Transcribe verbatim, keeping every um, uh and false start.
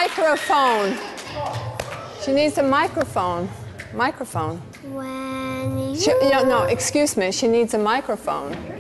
microphone. She needs a microphone. Microphone. When you... She, no, no, excuse me. She needs a microphone.